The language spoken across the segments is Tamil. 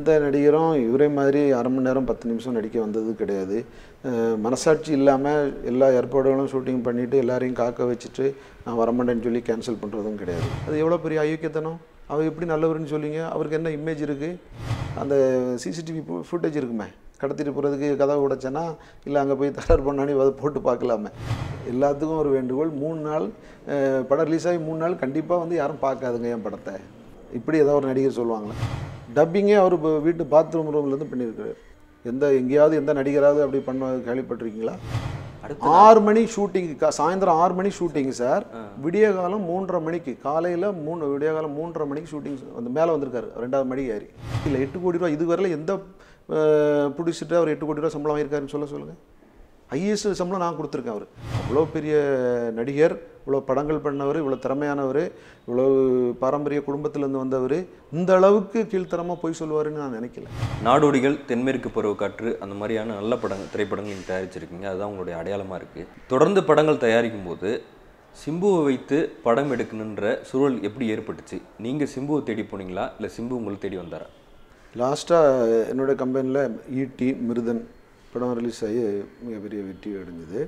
எந்த நடிகரும் இவரே மாதிரி அரை மணி நேரம் 10 நிமிஷம் நடிக்க வந்தது கிடையாது. மனசாட்சி இல்லாமல் எல்லா ஏற்பாடுகளும் ஷூட்டிங் பண்ணிவிட்டு எல்லாரையும் காக்க வச்சுட்டு நான் வரமாட்டேன்னு சொல்லி கேன்சல் பண்ணுறதும் கிடையாது. அது எவ்வளோ பெரிய அயோக்கியத்தனம். அவர் எப்படி நல்லவர்னு சொல்லிங்க? அவருக்கு என்ன இமேஜ் இருக்குது? அந்த சிசிடிவி ஃபுட்டேஜ் இருக்குமே, கடத்திட்டு போகிறதுக்கு கதவை உடைச்சேன்னா இல்லை அங்கே போய் தயார் பண்ணானே அதை போட்டு பார்க்கலாமே. எல்லாத்துக்கும் ஒரு வேண்டுகோள், 3 நாள் படம் ரிலீஸ் ஆகி 3 நாள் கண்டிப்பாக வந்து யாரும் பார்க்காதுங்க என் படத்தை. இப்படி ஏதாவது ஒரு நடிகர் சொல்லுவாங்களே. டப்பிங்கே அவர் வீட்டு பாத்ரூம் ரூம்லேருந்து பண்ணியிருக்காரு. எங்கேயாவது எந்த நடிகராவது அப்படி பண்ண கேள்விப்பட்டிருக்கீங்களா? 6 மணி ஷூட்டிங்கு, சாயந்தரம் 6 மணி ஷூட்டிங்கு சார். விடிய காலம் 3:30 மணிக்கு, காலையில் விடிய காலம் 3:30 மணிக்கு ஷூட்டிங் வந்து மேலே வந்திருக்காரு 2வது மணி ஏறி. இல்லை 8 கோடி ரூபா இதுவரையில் எந்த ப்ரொடியூசர்ட்டு அவர் 8 கோடி ரூபா சம்பளம் வாங்கியிருக்காருன்னு சொல்லுங்கள். ஹையஸ்ட் சம்பளம் நான் கொடுத்துருக்கேன். அவர் அவ்வளோ பெரிய நடிகர், இவ்வளோ படங்கள் பண்ணவர், இவ்வளோ திறமையானவர், இவ்வளோ பாரம்பரிய குடும்பத்திலேருந்து வந்தவர், இந்த அளவுக்கு கீழ்த்தரமாக போய் சொல்லுவாருன்னு நான் நினைக்கல. நாடோடிகள், தென்மேற்கு பருவக்காற்று, அந்த மாதிரியான நல்ல திரைப்படங்கள் நீங்கள் தயாரிச்சிருக்கீங்க. அதுதான் உங்களுடைய அடையாளமாக இருக்குது. தொடர்ந்து படங்கள் தயாரிக்கும் போது சிம்புவை வைத்து படம் எடுக்கணுன்ற சூழல் எப்படி ஏற்பட்டுச்சு? நீங்கள் சிம்புவை தேடி போனீங்களா இல்லை சிம்பு உங்களை தேடி வந்தாரா? லாஸ்ட்டாக என்னோடய கம்பெனியில் ஈட்டி மிருதன் படம் ரிலீஸ் ஆகி மிகப்பெரிய வெற்றி அடைஞ்சது.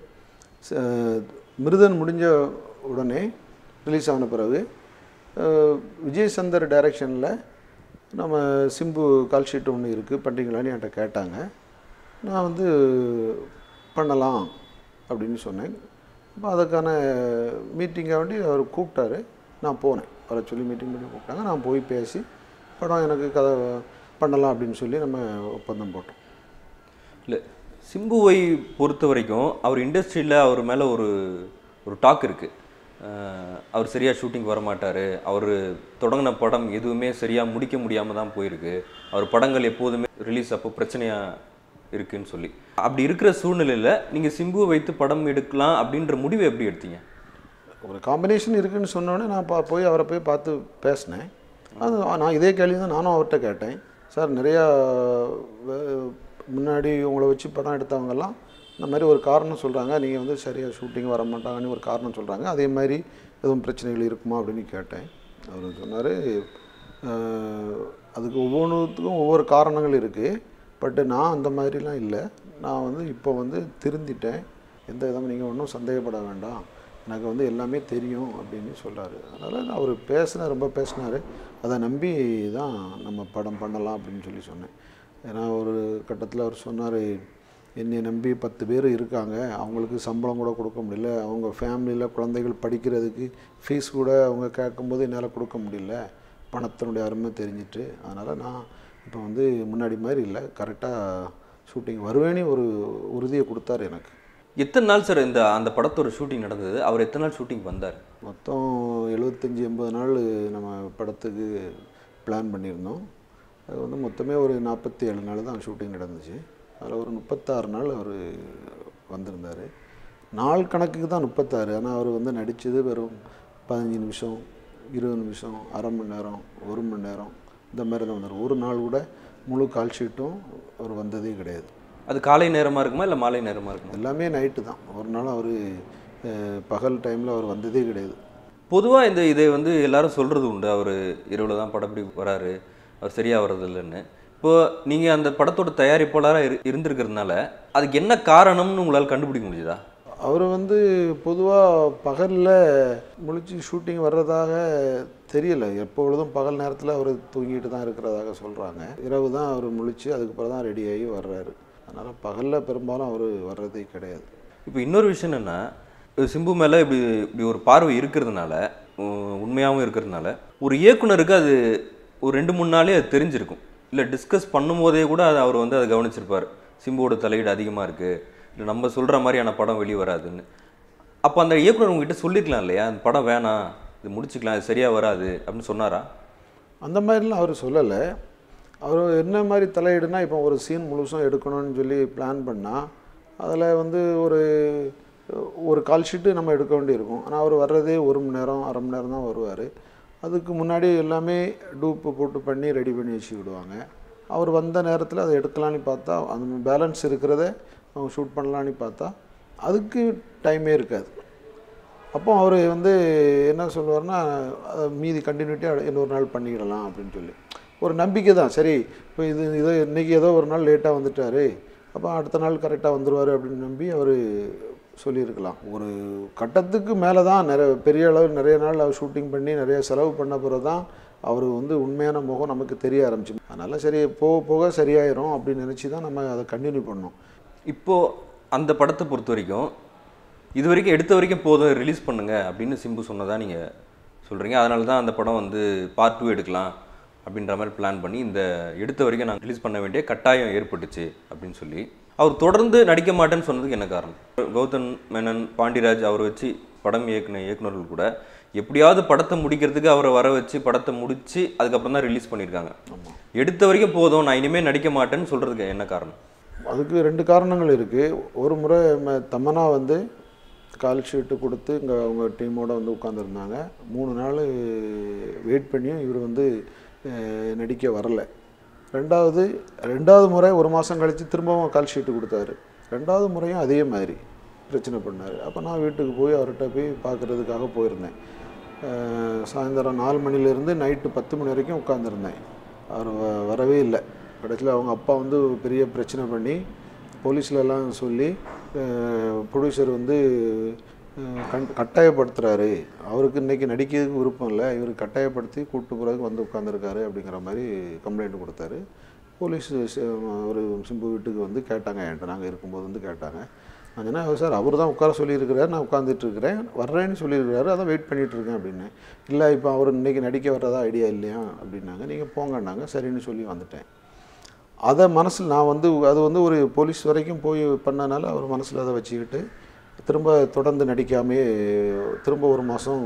மிருதன் முடிஞ்ச உடனே ரிலீஸ் ஆன பிறகு விஜய் சந்தர் டைரக்ஷனில் நம்ம சிம்பு கால் ஷீட் ஒன்று இருக்குது பண்ணுறீங்களான்னு என்கிட்ட கேட்டாங்க. நான் வந்து பண்ணலாம் அப்படின்னு சொன்னேன். அப்போ அதுக்கான மீட்டிங்காக வேண்டி அவர் கூப்பிட்டாரு. நான் போனேன். அவரை சொல்லி மீட்டிங் பண்ணி கூப்பிட்டாங்க. நான் போய் பேசி படம் எனக்கு கதை பண்ணலாம் அப்படின்னு சொல்லி நம்ம ஒப்பந்தம் போட்டோம். இல்லை, சிம்புவை பொறுத்த வரைக்கும் அவர் இண்டஸ்ட்ரியில் அவர் மேலே ஒரு டாக் இருக்குது. அவர் சரியாக ஷூட்டிங் வரமாட்டார், அவர் தொடங்கின படம் எதுவுமே சரியாக முடிக்க முடியாமல் தான் போயிருக்கு, அவர் படங்கள் எப்போதுமே ரிலீஸ் அப்போ பிரச்சனையாக இருக்குதுன்னு சொல்லி. அப்படி இருக்கிற சூழ்நிலையில் நீங்கள் சிம்புவை வைத்து படம் எடுக்கலாம் அப்படின்ற முடிவை எப்படி எடுத்தீங்க? ஒரு காம்பினேஷன் இருக்குதுன்னு சொன்னோன்னே நான் போய் அவரை போய் பார்த்து பேசினேன். அது நான் இதே கேள்வி தான் நானும் அவர்கிட்ட கேட்டேன். சார், நிறையா முன்னாடி உங்களை வச்சு படம் எடுத்தவங்கெல்லாம் இந்த மாதிரி ஒரு காரணம் சொல்கிறாங்க, நீங்கள் வந்து சரியாக ஷூட்டிங் வர மாட்டாங்கன்னு ஒரு காரணம் சொல்கிறாங்க, அதே மாதிரி எதுவும் பிரச்சனைகள் இருக்குமா அப்படின்னு கேட்டேன். அவர் சொன்னார், அதுக்கு ஒவ்வொன்றுத்துக்கும் ஒவ்வொரு காரணங்கள் இருக்குது, பட்டு நான் அந்த மாதிரிலாம் இல்லை, நான் வந்து இப்போ வந்து திருந்திட்டேன், எந்த விதமாக நீங்கள் ஒன்றும் சந்தேகப்பட வேண்டாம், எனக்கு வந்து எல்லாமே தெரியும் அப்படின்னு சொல்கிறாரு. அதனால் அவர் ரொம்ப பேசினார். அதை நம்பி தான் நம்ம படம் பண்ணலாம் அப்படின்னு சொல்லி சொன்னேன். ஏன்னா ஒரு கட்டத்தில் அவர் சொன்னார், என்னை நம்பி 10 பேர் இருக்காங்க, அவங்களுக்கு சம்பளம் கூட கொடுக்க முடியல, அவங்க ஃபேமிலியில் குழந்தைகள் படிக்கிறதுக்கு ஃபீஸ் கூட அவங்க கேட்கும்போது என்னால் கொடுக்க முடியல, பணத்தினுடைய அருமை தெரிஞ்சிட்டு, அதனால் நான் இப்போ வந்து முன்னாடி மாதிரி இல்லை, கரெக்டாக ஷூட்டிங் வருவேன்னு ஒரு உறுதியை கொடுத்தாரு எனக்கு. எத்தனை நாள் சார் அந்த படத்தோட ஷூட்டிங் நடந்தது? அவர் எத்தனை நாள் ஷூட்டிங் வந்தார்? மொத்தம் 75-80 நாள் நம்ம படத்துக்கு பிளான் பண்ணியிருந்தோம். அது வந்து மொத்தமே ஒரு 47 நாள் தான் ஷூட்டிங் நடந்துச்சு. அதில் ஒரு 36 நாள் அவர் வந்திருந்தார். நாள் கணக்குக்கு தான் 36, ஆனால் அவர் வந்து நடித்தது வெறும் 15 நிமிஷம், 20 நிமிஷம், அரை மணி நேரம், 1 மணி நேரம், இந்த மாதிரி தான் வந்தார். ஒரு நாள் கூட முழு கால் ஷீட்டும் அவர் வந்ததே கிடையாது. அது காலை நேரமாக இருக்குமா இல்லை மாலை நேரமாக இருக்குமா? எல்லாமே நைட்டு தான். ஒரு நாள் அவர் பகல் டைமில் அவர் வந்ததே கிடையாது. பொதுவாக இதை வந்து எல்லாரும் சொல்கிறது உண்டு, அவர் இரவில் தான் படப்படி வராரு, அவர் சரியாக வர்றதில்லைன்னு. இப்போது நீங்கள் அந்த படத்தோட தயாரிப்பாளராக இருந்திருக்கிறதுனால அதுக்கு என்ன காரணம்னு உங்களால் கண்டுபிடிக்க முடியுதா? அவர் வந்து பொதுவாக பகலில் முழிச்சு ஷூட்டிங் வர்றதாக தெரியலை. எப்பொழுதும் பகல் நேரத்தில் அவர் தூங்கிட்டு தான் இருக்கிறதாக சொல்கிறாங்க. இரவு தான் அவர் முழிச்சு அதுக்கப்புறம் தான் ரெடி ஆகி வர்றாரு. அதனால் பகலில் பெரும்பாலும் அவர் வர்றதே கிடையாது. இப்போ இன்னொரு விஷயம் என்னென்னா, சிம்பு மேலே இப்படி ஒரு பார்வை இருக்கிறதுனால, உண்மையாகவும் இருக்கிறதுனால, ஒரு இயக்குனருக்கு அது ஒரு 2-3 நாளே அது தெரிஞ்சிருக்கும். இல்லை டிஸ்கஸ் பண்ணும்போதே கூட அவர் வந்து அதை கவனிச்சிருப்பார், சிம்புவோட தலையீடு அதிகமாக இருக்குது, இல்லை நம்ம சொல்கிற மாதிரியான படம் வெளியே வராதுன்னு. அப்போ அந்த இயக்குனர் உங்ககிட்ட சொல்லிக்கலாம் இல்லையா, அந்த படம் வேணாம், இது முடிச்சுக்கலாம், இது சரியாக வராது அப்படின்னு சொன்னாரா? அந்த மாதிரிலாம் அவர் சொல்லலை. அவர் என்ன மாதிரி தலையிடுனா, இப்போ ஒரு சீன் முழுசும் எடுக்கணும்னு சொல்லி பிளான் பண்ணால் அதில் வந்து ஒரு கால் ஷீட்டு நம்ம எடுக்க வேண்டியிருக்கும். ஆனால் அவர் வர்றதே 1 மணி நேரம், அரை மணி நேரம் தான் வருவார். அதுக்கு முன்னாடி எல்லாமே டூப்பு போட்டு பண்ணி ரெடி பண்ணி வச்சு விடுவாங்க. அவர் வந்த நேரத்தில் அதை எடுக்கலான்னு பார்த்தா, அந்த பேலன்ஸ் இருக்கிறத அவங்க ஷூட் பண்ணலான்னு பார்த்தா அதுக்கு டைமே இருக்காது. அப்போ அவர் வந்து என்ன சொல்லுவார்னா, மீதி கண்டினியூட்டியாக இன்னொரு நாள் பண்ணிக்கிடலாம் அப்படின்னு சொல்லி. ஒரு நம்பிக்கை தான். சரி இப்போ இது இன்றைக்கி ஏதோ ஒரு நாள் லேட்டாக வந்துட்டார், அப்போ அடுத்த நாள் கரெக்டாக வந்துடுவார் அப்படின்னு நம்பி அவர் சொல்லியிருக்கலாம். ஒரு கட்டத்துக்கு மேலே தான் பெரிய அளவு நிறைய நாள் அவர் ஷூட்டிங் பண்ணி நிறைய செலவு பண்ண பிறகு தான் அவர் வந்து உண்மையான முகம் நமக்கு தெரிய ஆரம்பிச்சு. அதனால் சரி போக போக சரியாயிரும் அப்படின்னு நினச்சி தான் நம்ம அதை கண்டினியூ பண்ணோம். இப்போது அந்த படத்தை பொறுத்த வரைக்கும் இது வரைக்கும் எடுத்த வரைக்கும் போதும் ரிலீஸ் பண்ணுங்க அப்படின்னு சிம்பு சொன்னதா நீங்கள் சொல்கிறீங்க. அதனால தான் அந்த படம் வந்து பார்ட் 2 எடுக்கலாம் அப்படின்ற மாதிரி பிளான் பண்ணி இந்த எடுத்த வரைக்கும் நாங்கள் ரிலீஸ் பண்ண வேண்டிய கட்டாயம் ஏற்பட்டுச்சு அப்படின்னு சொல்லி அவர் தொடர்ந்து நடிக்க மாட்டேன்னு சொன்னதுக்கு என்ன காரணம்? கௌதம் மேனன், பாண்டிராஜ் அவரை வச்சு படம் இயக்குனர்கள் கூட எப்படியாவது படத்தை முடிக்கிறதுக்கு அவரை வர வச்சு படத்தை முடித்து அதுக்கப்புறம் தான் ரிலீஸ் பண்ணியிருக்காங்க. எடுத்த வரைக்கும் போதும் நான் இனிமேல் நடிக்க மாட்டேன்னு சொல்கிறதுக்கு என்ன காரணம்? அதுக்கு 2 காரணங்கள் இருக்குது. ஒரு முறை தமன்னா வந்து கால் ஷீட்டு கொடுத்து இங்கே அவங்க டீமோடு வந்து உட்காந்துருந்தாங்க. 3 நாள் வெயிட் பண்ணியும் இவர் வந்து நடிக்க வரலை. ரெண்டாவது முறை 1 மாதம் கழித்து திரும்பவும் கால் ஷீட்டு கொடுத்தாரு. 2வது முறையும் அதே மாதிரி பிரச்சனை பண்ணார். அப்போ நான் வீட்டுக்கு போய் அவர்கிட்ட போய் பார்க்குறதுக்காக போயிருந்தேன். சாயந்தரம் 4 மணிலேருந்து நைட்டு 10 மணி வரைக்கும் உட்காந்துருந்தேன். அவர் வரவே இல்லை. கடைசியில் அவங்க அப்பா வந்து பெரிய பிரச்சனை பண்ணி போலீஸ்லலாம் சொல்லி ப்ரொடியூசர் வந்து கட்டாயப்படுத்துகிறாரு, அவருக்கு இன்றைக்கி நடிக்கிறதுக்கு விருப்பம் இல்லை, இவர் கட்டாயப்படுத்தி கூப்பிட்டு போகிறதுக்கு வந்து உட்காந்துருக்காரு அப்படிங்கிற மாதிரி கம்ப்ளைண்ட் கொடுத்தாரு. போலீஸ் ஒரு சிம்பு வீட்டுக்கு வந்து கேட்டாங்க, என்கிட்ட நாங்கள் இருக்கும்போது வந்து கேட்டாங்க. நான் சொன்னேன், சார் அவர் தான் உட்கார சொல்லியிருக்கிறார், நான் உட்காந்துட்ருக்கிறேன், வர்றேன்னு சொல்லியிருக்கிறாரு, அதான் வெயிட் பண்ணிகிட்ருக்கேன் அப்படின்னு. இல்லை இப்போ அவர் இன்றைக்கி நடிக்க வர்றதா ஐடியா இல்லையா அப்படின்னாங்க. நீங்கள் போங்கன்னாங்க. சரின்னு சொல்லி வந்துட்டேன். அதை மனசில் நான் வந்து அது வந்து ஒரு போலீஸ் வரைக்கும் போய் பண்ணனால அவர் மனசில் அதை வச்சுக்கிட்டு திரும்ப தொடர்ந்து நடிக்காமே திரும்ப 1 மாதம்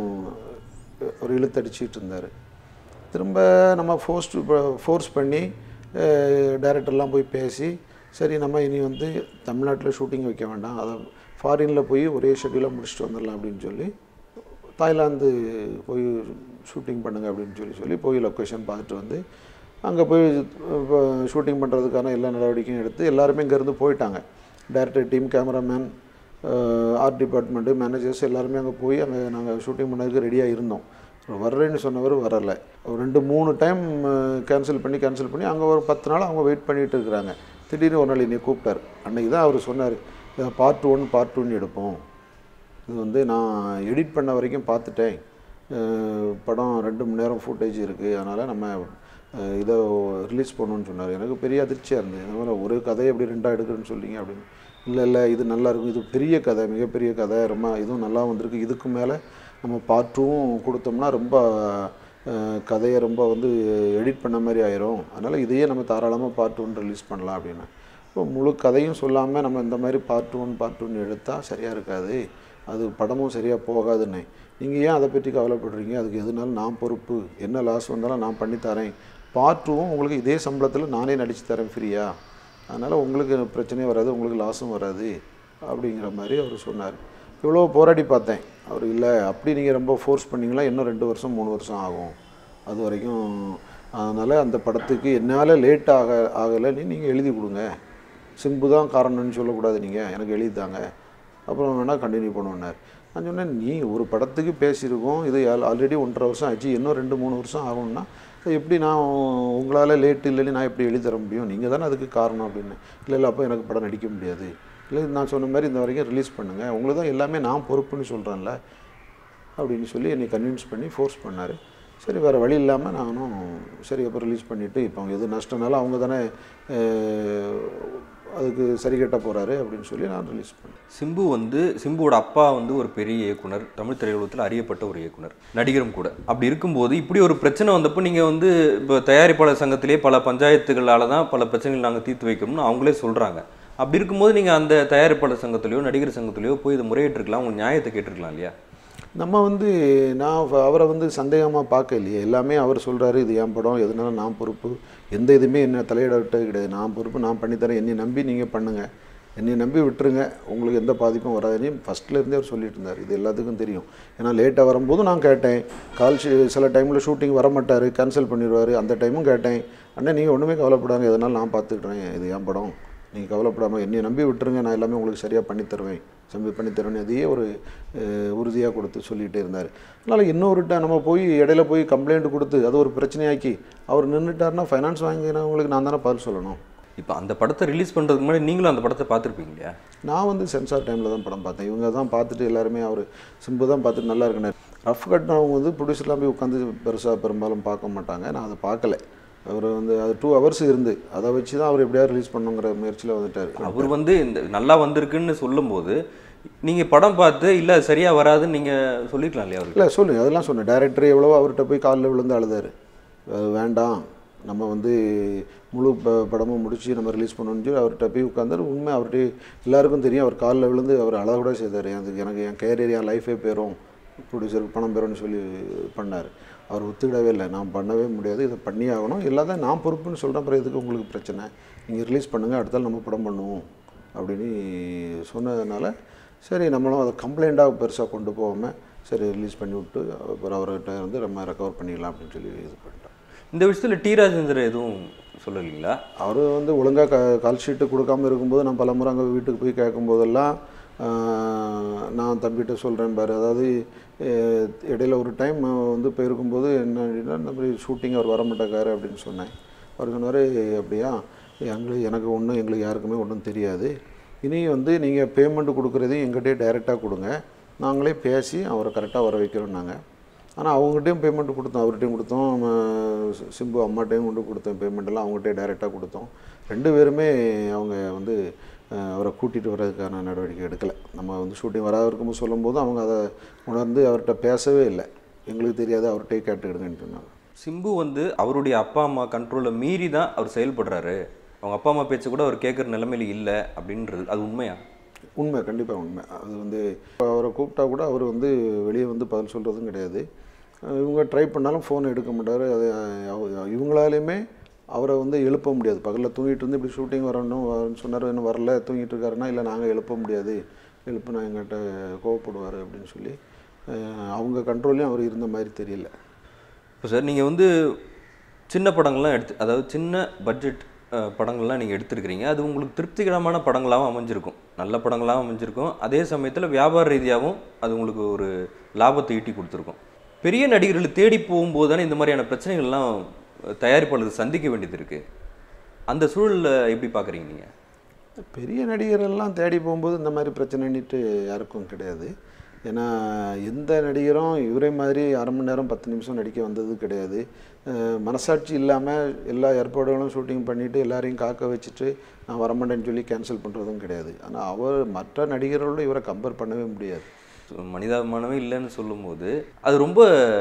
ஒரு இழுத்தடிச்சிட்டு இருந்தார். திரும்ப நம்ம ஃபோர்ஸ் பண்ணி டைரக்டர்லாம் போய் பேசி, சரி நம்ம இனி வந்து தமிழ்நாட்டில் ஷூட்டிங் வைக்க வேண்டாம், அதை ஃபாரினில் போய் ஒரே ஷெட்யூலாக முடிச்சுட்டு வந்துடலாம் அப்படின்னு சொல்லி தாய்லாந்து போய் ஷூட்டிங் பண்ணுங்க அப்படின்னு சொல்லி போய் லொக்கேஷன் பார்த்துட்டு வந்து அங்கே போய் ஷூட்டிங் பண்ணுறதுக்கான எல்லா நடவடிக்கையும் எடுத்து எல்லாருமே இங்கேருந்து போயிட்டாங்க. Director team, cameraman, art department, managers எல்லாருமே அங்கே போய் அங்கே நாங்கள் ஷூட்டிங் பண்ணதுக்கு ரெடியாக இருந்தோம். வர்றேன்னு சொன்னவர் வரலை. 2-3 டைம் கேன்சல் பண்ணி அங்கே ஒரு 10 நாள் அவங்க வெயிட் பண்ணிகிட்டு இருக்கிறாங்க. திடீர்னு ஒரு நாள் என்னை கூப்பிட்டார். அன்றைக்கி தான் அவர் சொன்னார், பார்ட் 1 பார்ட் 2 எடுப்போம், இது வந்து நான் எடிட் பண்ண வரைக்கும் பார்த்துட்டேன், படம் 2 மணி நேரம் ஃபுட்டேஜ் இருக்குது, அதனால் நம்ம இதை ரிலீஸ் பண்ணணும்னு சொன்னார். எனக்கு பெரிய அதிர்ச்சியாக இருந்தது. இந்த மாதிரி ஒரு கதையை எப்படி 2ஆக எடுக்கிறேன்னு சொல்லிங்க அப்படின்னு. இல்லை இது நல்லாயிருக்கும், இது பெரிய கதை, மிகப்பெரிய கதை, ரொம்ப இதுவும் நல்லா வந்திருக்கு, இதுக்கு மேலே நம்ம பார்ட் 2வும் கொடுத்தோம்னா ரொம்ப கதையை ரொம்ப வந்து எடிட் பண்ண மாதிரி ஆயிரும், அதனால் இதையே நம்ம தாராளமாக பார்ட் 1 ரிலீஸ் பண்ணலாம் அப்படின்னு. இப்போ முழு கதையும் சொல்லாமல் நம்ம இந்த மாதிரி பார்ட் 1 எடுத்தால் சரியாக இருக்காது, அது படமும் சரியாக போகாதுன்னு. நீங்கள் ஏன் அதை பற்றி கவலைப்படுறீங்க, அதுக்கு எதுனாலும் நான் பொறுப்பு, என்ன லாஸ் வந்தாலும் நான் பண்ணித்தரேன், பார்ட் 2வும் உங்களுக்கு இதே சம்பளத்தில் நானே நடித்து தரேன் ஃப்ரீயாக, அதனால் உங்களுக்கு பிரச்சனையும் வராது, உங்களுக்கு லாஸும் வராது அப்படிங்கிற மாதிரி அவர் சொன்னார். இவ்வளோ போராடி பார்த்தேன். அவர் இல்லை அப்படி நீங்கள் ரொம்ப ஃபோர்ஸ் பண்ணிங்களா இன்னும் 2 வருஷம் 3 வருஷம் ஆகும் அது வரைக்கும், அதனால் அந்த படத்துக்கு என்னால் லேட் ஆகலைன்னு நீங்கள் எழுதி கொடுங்க, சிம்பு தான் காரணம்னு சொல்லக்கூடாது, நீங்கள் எனக்கு எழுதி தாங்க, அப்புறம் வேணால் கண்டினியூ பண்ணுவேன்னார். நான் சொன்னேன், நீ ஒரு படத்துக்கு பேசியிருக்கோம், இது ஆல்ரெடி 1.5 வருஷம் ஆச்சு, இன்னும் 2-3 வருஷம் ஆகும்னா எப்படி நான் உங்களால் லேட்டு இல்லைன்னு நான் எப்படி எழுதி தர முடியும், நீங்கள் தானே அதுக்கு காரணம் அப்படின்னு. இல்லை அப்போ எனக்கு படம் நடிக்க முடியாது, இல்லை நான் சொன்ன மாதிரி இந்த வரைக்கும் ரிலீஸ் பண்ணுங்கள், உங்களுக்கு தான் எல்லாமே நான் பொறுப்புன்னு சொல்கிறேன்ல அப்படின்னு சொல்லி என்னை கன்வின்ஸ் பண்ணி ஃபோர்ஸ் பண்ணார். சரி வேறு வழி இல்லாமல் நானும் சரி அப்போ ரிலீஸ் பண்ணிவிட்டு, இப்போ அவங்க எது நஷ்டனாலும் அவங்க தானே அதுக்கு சரி கட்ட போகிறாரு அப்படின்னு சொல்லி நான் ரிலீஸ் பண்ணேன். சிம்புவோட அப்பா வந்து ஒரு பெரிய இயக்குனர், தமிழ் திரையுலகத்தில் அறியப்பட்ட ஒரு இயக்குனர், நடிகரும் கூட. அப்படி இருக்கும்போது இப்படி ஒரு பிரச்சனை வந்தப்போ நீங்கள் வந்து இப்போ தயாரிப்பாளர் சங்கத்திலே பல பஞ்சாயத்துகளால் தான் பல பிரச்சனைகள் நாங்கள் தீர்த்து வைக்கணும்னு அவங்களே சொல்கிறாங்க. அப்படி இருக்கும்போது நீங்கள் அந்த தயாரிப்பாளர் சங்கத்திலையோ நடிகர் சங்கத்திலையோ போய் இதை முறையிட்டிருக்கலாம், உங்கள் நியாயத்தை கேட்டிருக்கலாம் இல்லையா? நம்ம வந்து நான் அவரை வந்து சந்தேகமாக பார்க்க இல்லையே, எல்லாமே அவர் சொல்கிறாரு, இது என் படம், எதுனால நான் பொறுப்பு, எந்த இதுவுமே என்ன தலையிட விட்டது கிடையாது, நான் பொறுப்பு, நான் பண்ணித்தரேன், என்னை நம்பி நீங்கள் பண்ணுங்கள், என்னை நம்பி விட்டுருங்க, உங்களுக்கு எந்த பாதிப்பும் வராதுன்னு ஃபஸ்ட்லேருந்தே அவர் சொல்லிட்டு இருந்தார். இது எல்லாத்துக்கும் தெரியும். ஏன்னா லேட்டாக வரும்போது நான் கேட்டேன், சில டைமில் ஷூட்டிங் வர மாட்டார், கேன்சல் பண்ணிடுவார், அந்த டைமும் கேட்டேன், அண்ணா நீங்கள் ஒன்றுமே கவலைப்படாங்க, எதனாலும் நான் பார்த்துக்கிட்டேன், இது என் படம், நீங்கள் கவலைப்படாமல் என்னை நம்பி விட்டுருங்க, நான் எல்லாமே உங்களுக்கு சரியாக பண்ணி தருவேன் செம்பு பண்ணி தரணும், அதையே ஒரு உறுதியாக கொடுத்து சொல்லிகிட்டே இருந்தார். அதனால் இன்னொருட்ட நம்ம போய் இடையில போய் கம்ப்ளைண்ட் கொடுத்து அது ஒரு பிரச்சனையாக்கி அவர் நின்றுட்டாருன்னா ஃபைனான்ஸ் வாங்கினவங்களுக்கு நான் தானே பதில் சொல்லணும். இப்போ அந்த படத்தை ரிலீஸ் பண்ணுறதுக்கு முன்னாடி நீங்களும் அந்த படத்தை பார்த்துருப்பீங்க இல்லையா? நான் வந்து சென்சார் டைமில் தான் படம் பார்த்தேன். இவங்க தான் பார்த்துட்டு எல்லாருமே அவர் சிம்பு தான் பார்த்துட்டு நல்லா இருக்குனார். ரஃப் கட்னவங்க வந்து ப்ரொடியூசர்லாம் போய் உட்காந்து பெருசாக பெரும்பாலும் பார்க்க மாட்டாங்க. நான் அதை பார்க்கல. அவர் வந்து அது 2 hours இருந்து அதை வச்சு தான் அவர் எப்படியாவது ரிலீஸ் பண்ணுங்கிற முயற்சியில் வந்துட்டார். அவர் வந்து இந்த நல்லா வந்திருக்குன்னு சொல்லும்போது நீங்கள் படம் பார்த்து இல்லை சரியாக வராதுன்னு நீங்கள் சொல்லிக்கலாம் இல்லையா அவருக்கு? இல்லை சொல்லுங்கள், அதெல்லாம் சொன்னேன். டைரக்டர் எவ்வளவோ அவர்கிட்ட போய் காலில் விழுந்து அழுதார். வேண்டாம், நம்ம வந்து முழு படமும் முடித்து நம்ம ரிலீஸ் பண்ணணும்னு சொல்லி அவர்கிட்ட போய் உட்காந்தார். உண்மை அவர்கிட்ட எல்லாருக்கும் தெரியும். அவர் காலில் விழுந்து அவர் அழ கூட செய்தார். எனக்கு என் கேரியர் என் லைஃபே போயிடும், ப்ரொடியூசருக்கு பணம் பெறும்னு சொல்லி பண்ணார். அவர் ஒத்துக்கிடவே இல்லை. நான் பண்ணவே முடியாது, இதை பண்ணி ஆகணும், எல்லாத்தையும் நான் பொறுப்புன்னு சொல்கிறேன். அப்புறம் எதுக்கு உங்களுக்கு பிரச்சனை, நீங்கள் ரிலீஸ் பண்ணுங்கள், அடுத்தால் நம்ம படம் பண்ணுவோம் அப்படின்னு சொன்னதுனால சரி நம்மளும் அதை கம்ப்ளைண்ட்டாக பெருசாக கொண்டு போகாமல் சரி ரிலீஸ் பண்ணி விட்டு அப்புறம் அவர்கிட்ட வந்து நம்ம ரெக்கவர் பண்ணிடலாம் அப்படின்னு சொல்லி இது பண்ணிட்டோம். இந்த விஷயத்தில் டி ராஜேந்தர் எதுவும் சொல்லலைங்களா? அவர் வந்து ஒழுங்காக கால் ஷீட்டு கொடுக்காமல் இருக்கும்போது நான் பல முறை அங்கே வீட்டுக்கு போய் கேட்கும்போதெல்லாம் நான் தம்பிகிட்ட சொல்கிறேன் பாரு, அதாவது இடையில ஒரு டைம் வந்து போயிருக்கும்போது என்ன அப்படின்னா இந்த மாதிரி ஷூட்டிங் அவர் வர மாட்டேக்காரு அப்படின்னு சொன்னேன். அவர் சொன்னார், அப்படியா, எனக்கு ஒன்றும் எங்களுக்கு யாருக்குமே ஒன்றும் தெரியாது, இனி வந்து நீங்கள் பேமெண்ட்டு கொடுக்குறதையும் எங்கிட்டே டைரெக்டாக கொடுங்க, நாங்களே பேசி அவரை கரெக்டாக வர வைக்கிறோம்னாங்க. ஆனால் அவங்ககிட்டையும் பேமெண்ட்டு கொடுத்தோம், அவர்கிட்டையும் கொடுத்தோம், சிம்பு அம்மாட்டையும் கொண்டு கொடுத்தோம், பேமெண்ட்டெல்லாம் அவங்ககிட்டே டைரெக்டாக கொடுத்தோம். 2 பேருமே அவங்க வந்து அவரை கூட்டிகிட்டு வர்றதுக்கான நடவடிக்கை எடுக்கலை. நம்ம வந்து ஷூட்டிங் வராது இருக்கும்போது சொல்லும்போது அவங்க அதை உணர்ந்து அவர்கிட்ட பேசவே இல்லை. எங்களுக்கு தெரியாது, அவர்கிட்டே கேட்டுக்கிடுங்கன்னு சொன்னாங்க. சிம்பு வந்து அவருடைய அப்பா அம்மா கண்ட்ரோலை மீறி தான் அவர் செயல்படுறாரு, அவங்க அப்பா அம்மா பேச்சை கூட அவர் கேட்குற நிலைமையில இல்லை அப்படின்றது அது உண்மையா? உண்மை, கண்டிப்பாக உண்மை. அது வந்து அவரை கூப்பிட்டா கூட அவர் வந்து வெளியே வந்து பதில் சொல்கிறதும் கிடையாது. இவங்க ட்ரை பண்ணாலும் ஃபோன் எடுக்க மாட்டார். அது இவங்களாலையுமே அவரை வந்து எழுப்ப முடியாது. பகலில் தூங்கிட்டு இருந்து இப்படி ஷூட்டிங் வரணும் சொன்னார், இன்னும் வரல, தூங்கிட்டு இருக்காருன்னா இல்லை நாங்கள் எழுப்ப முடியாது, எழுப்புனா எங்கிட்ட கோவப்படுவார் அப்படின்னு சொல்லி அவங்க கண்ட்ரோல்லையும் அவர் இருந்த மாதிரி தெரியல. இப்போ சார் நீங்கள் வந்து சின்ன படங்கள்லாம் அதாவது சின்ன பட்ஜெட் படங்கள்லாம் நீங்கள் எடுத்துருக்கிறீங்க, அது உங்களுக்கு திருப்திகரமான படங்களாகவும் அமைஞ்சிருக்கும், நல்ல படங்களாகவும் அமைஞ்சிருக்கும், அதே சமயத்தில் வியாபார ரீதியாகவும் அது உங்களுக்கு ஒரு லாபத்தை ஈட்டி கொடுத்துருக்கும். பெரிய நடிகர்களை தேடி போகும்போது தானே இந்த மாதிரியான பிரச்சனைகள்லாம் தயாரிப்பாளர்கள் சந்திக்க வேண்டியது இருக்குது. அந்த சூழலில் எப்படி பார்க்குறீங்க நீங்கள்? பெரிய நடிகரெல்லாம் தேடி போகும்போது இந்த மாதிரி பிரச்சனைன்னுட்டு யாருக்கும் கிடையாது. ஏன்னா எந்த நடிகரும் இவரே மாதிரி 1/2 மணி நேரம் 10 நிமிஷம் நடிக்க வந்தது கிடையாது. மனசாட்சி இல்லாமல் எல்லா ஏற்பாடுகளும் ஷூட்டிங் பண்ணிவிட்டு எல்லாரையும் காக்க வச்சுட்டு நான் வரமாட்டேன்னு சொல்லி கேன்சல் பண்ணுறதும் கிடையாது. ஆனால் அவர் மற்ற நடிகர்களோட இவரை கம்பேர் பண்ணவே முடியாது. மனிதாபிமானமே இல்லைன்னு சொல்லும்போது அது ரொம்ப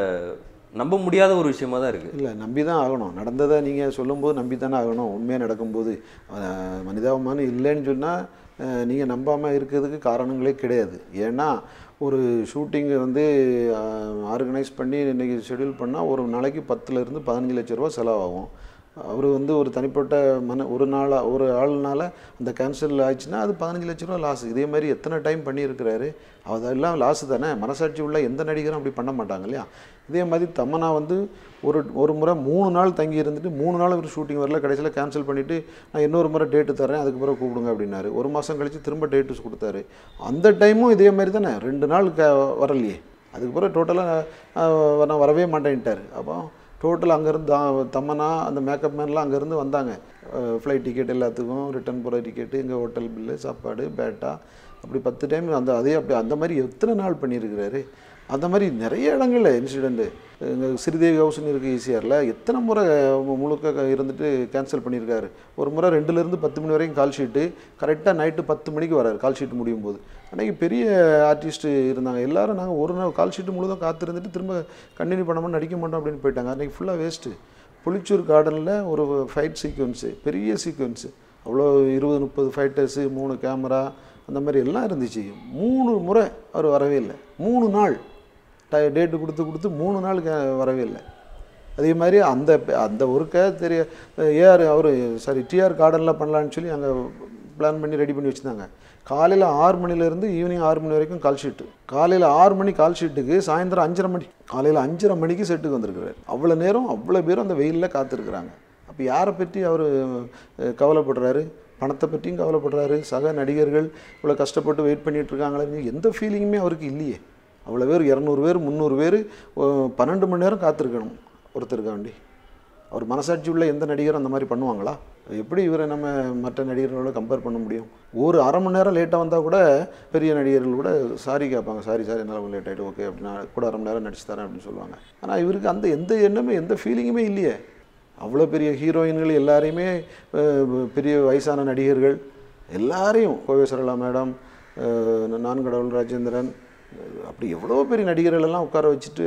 நம்ப முடியாத ஒரு விஷயமா தான் இருக்குது. இல்லை, நம்பி தான் ஆகணும். நடந்ததை நீங்கள் சொல்லும்போது நம்பி தானே ஆகணும். உண்மையாக நடக்கும்போது மனிதாபிமானம் இல்லைன்னு சொன்னால் நீங்கள் நம்பாமல் இருக்கிறதுக்கு காரணங்களே கிடையாது. ஏன்னா ஒரு ஷூட்டிங்கை வந்து ஆர்கனைஸ் பண்ணி இன்றைக்கி ஷெட்யூல் பண்ணால் ஒரு நாளைக்கு 10 to 15 லட்ச ரூபா செலவாகும். அவர் வந்து ஒரு தனிப்பட்ட ஒரு ஆள்னால அந்த கேன்சல் ஆயிடுச்சுன்னா அது 15 லட்ச ரூபா லாஸ். இதே மாதிரி எத்தனை டைம் பண்ணியிருக்கிறாரு, அதெல்லாம் லாஸு தானே. மனசாட்சி உள்ள எந்த நடிகரும் அப்படி பண்ண மாட்டாங்க இல்லையா. இதே மாதிரி தமன்னா வந்து ஒரு முறை 3 நாள் தங்கி இருந்துட்டு 3 நாள் ஒரு ஷூட்டிங் வரல, கடைசியில் கேன்சல் பண்ணிவிட்டு நான் இன்னொரு முறை டேட்டு தரேன், அதுக்கு பிறகு கூப்பிடுங்க அப்படின்னாரு. 1 மாதம் கழித்து திரும்ப டேட்டு கொடுத்தாரு. அந்த டைமும் இதே மாதிரி தானே, 2 நாள் வரலையே. அதுக்கு பிறகு டோட்டலாக நான் வரவே மாட்டேன்ட்டார். அப்போ டோட்டல் அங்கேருந்து தமன்னா அந்த மேக்கப் மேன்லாம் அங்கேருந்து வந்தாங்க. ஃப்ளைட் டிக்கெட் எல்லாத்துக்கும், ரிட்டர்ன் போகிற டிக்கெட்டு, இங்கே ஹோட்டல் பில்லு, சாப்பாடு, பேட்டா, அப்படி 10 டைம் அப்படி அந்த மாதிரி எத்தனை நாள் பண்ணியிருக்கிறாரு. அந்த மாதிரி நிறைய இடங்களில் இன்சிடெண்ட்டு. இங்கே ஸ்ரீதேவி ஹவுஸ்னு இருக்குது ஈசிஆரில், எத்தனை முறை முழுக்க இருந்துட்டு கேன்சல் பண்ணியிருக்காரு. ஒரு முறை 2லேருந்து 10 மணி வரைக்கும் கால் ஷீட்டு, கரெக்டாக நைட்டு 10 மணிக்கு வராரு கால் ஷீட்டு முடியும் போது. அன்றைக்கி பெரிய ஆர்டிஸ்ட்டு இருந்தாங்க எல்லோரும். நாங்கள் ஒரு நாள் கால் ஷீட்டு முழுதும் காத்திருந்துட்டு திரும்ப கண்டினியூ பண்ணாமல் நடிக்க மாட்டோம் அப்படின்னு போயிட்டாங்க. அன்றைக்கி ஃபுல்லாக வேஸ்ட்டு. புளிச்சூர் கார்டனில் ஒரு ஃபைட் சீக்வன்ஸு, பெரிய சீக்வன்ஸு, அவ்வளோ 20-30 ஃபைட்டர்ஸு, 3 கேமரா, அந்த மாதிரி எல்லாம் இருந்துச்சு. 3 முறை அவர் வரவே இல்லை. 3 நாள் டேட்டு கொடுத்து 3 நாள் வரவே இல்லை. அதே மாதிரி அந்த ஒருக்க டிஆர் கார்டனில் பண்ணலான்னு சொல்லி அங்கே பிளான் பண்ணி ரெடி பண்ணி வச்சுருந்தாங்க. காலையில் 6 மணிலேருந்து ஈவினிங் 6 மணி வரைக்கும் கால் ஷீட்டு. காலையில் 6 மணி கால் ஷீட்டுக்கு சாயந்தரம் 5:30 மணி, காலையில் 5:30 மணிக்கு செட்டுக்கு வந்திருக்கிறார். அவ்வளோ நேரம் அவ்வளோ பேரும் அந்த வெயிலில் காத்திருக்கிறாங்க. அப்போ யாரை பற்றி அவர் கவலைப்படுறாரு? பணத்தை பற்றியும் கவலைப்படுறாரு. சக நடிகர்கள் இவ்வளோ கஷ்டப்பட்டு வெயிட் பண்ணிகிட்டு இருக்காங்களே, எந்த ஃபீலிங்குமே அவருக்கு இல்லையே. அவ்வளோ பேர் 200 பேர் 300 பேர் 12 மணி நேரம் காத்திருக்கணும் ஒருத்தருக்காண்டி. அவர் மனசாட்சி உள்ள எந்த நடிகரும் அந்த மாதிரி பண்ணுவாங்களா? எப்படி இவரை நம்ம மற்ற நடிகர்களோட கம்பேர் பண்ண முடியும்? ஒரு அரை மணி நேரம் லேட்டாக வந்தால் கூட பெரிய நடிகர்கள் கூட சாரி கேட்பாங்க. சாரி என்னால் லேட் ஆகிட்டு, ஓகே அப்படின்னா கூட அரை மணி நேரம் நடிச்சு தரேன் அப்படின்னு சொல்லுவாங்க. ஆனால் இவருக்கு அந்த எந்த எண்ணமே எந்த ஃபீலிங்குமே இல்லையே. அவ்வளோ பெரிய ஹீரோயின்கள் எல்லாரையுமே, பெரிய வயசான நடிகர்கள் எல்லாரையும், கோவை சரளா மேடம், நான்கடவுள் ராஜேந்திரன், அப்படி எவ்வளோ பெரிய நடிகர்கள் எல்லாம் உட்கார வச்சுட்டு